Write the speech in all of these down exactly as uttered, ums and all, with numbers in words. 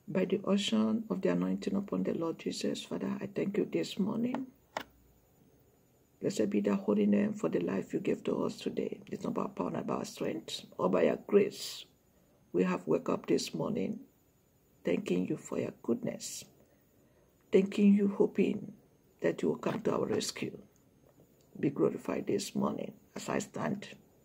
By the ocean of the anointing upon the Lord Jesus, Father, I thank you this morning. Blessed be the holy name for the life you gave to us today. It's not by power, not by our strength, or by your grace. We have woke up this morning thanking you for your goodness, thanking you, hoping that you will come to our rescue. Be glorified this morning as I stand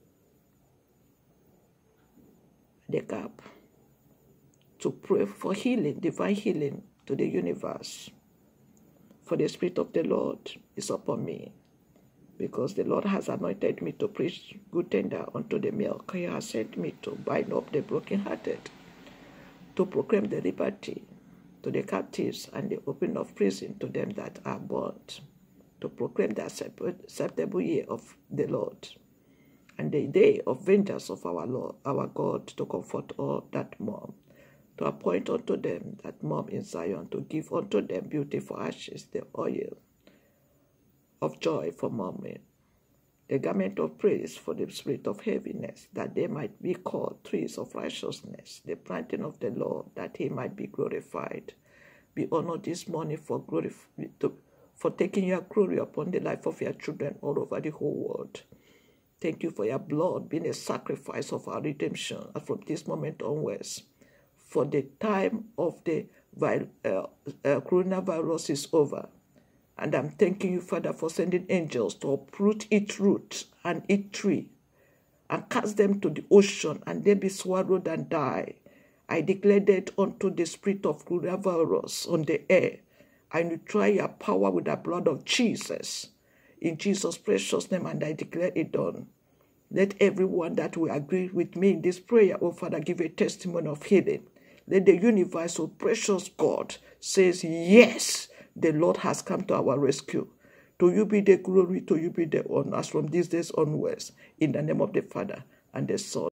the gap to pray for healing, divine healing to the universe. For the Spirit of the Lord is upon me, because the Lord has anointed me to preach good tender unto the meek. He has sent me to bind up the brokenhearted, to proclaim the liberty to the captives and the opening of prison to them that are bound, to proclaim the acceptable year of the Lord, and the day of vengeance of our Lord, our God, to comfort all that mourn, to appoint unto them that mourn in Zion, to give unto them beauty for ashes, the oil of joy for mourning, the garment of praise for the spirit of heaviness, that they might be called trees of righteousness, the planting of the Lord, that he might be glorified. Be honored this morning for glory, for taking your glory upon the life of your children all over the whole world. Thank you for your blood being a sacrifice of our redemption, and from this moment onwards, for the time of the uh, uh, coronavirus is over. And I'm thanking you, Father, for sending angels to uproot each root and each tree and cast them to the ocean, and they be swallowed and die. I declare that unto the spirit of coronavirus on the air. I neutralize your power with the blood of Jesus. In Jesus' precious name, and I declare it done. Let everyone that will agree with me in this prayer, oh Father, give a testimony of healing. Let the universe, oh precious God, says, yes, the Lord has come to our rescue. To you be the glory, to you be the honor, as from these days onwards, in the name of the Father and the Son.